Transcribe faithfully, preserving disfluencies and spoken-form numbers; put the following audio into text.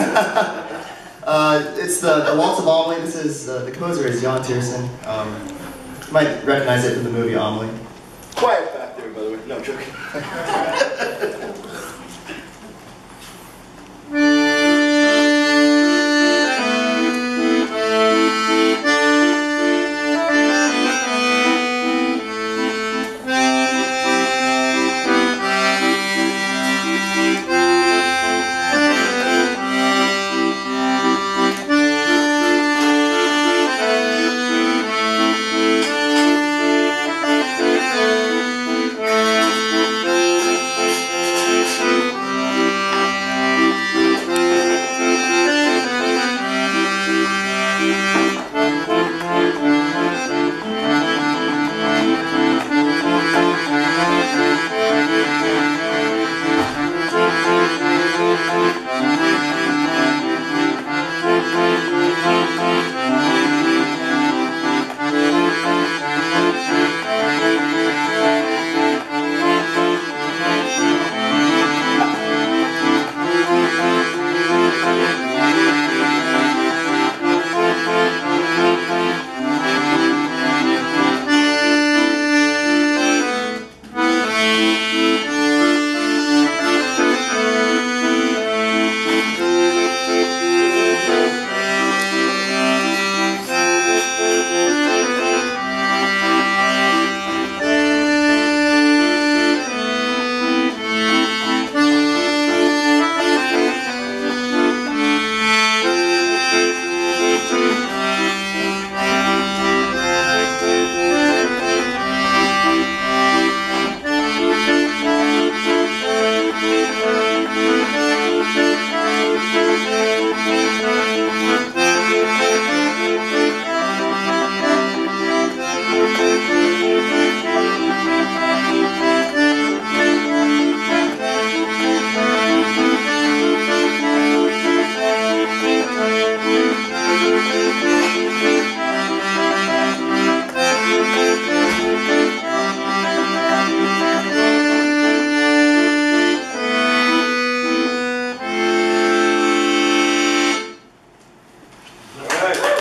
uh, it's the, the Waltz of Amelie. This is, uh, the composer is Jan Tiersen. Um, you might recognize it from the movie Amelie. Quiet back there, by the way. No, joking.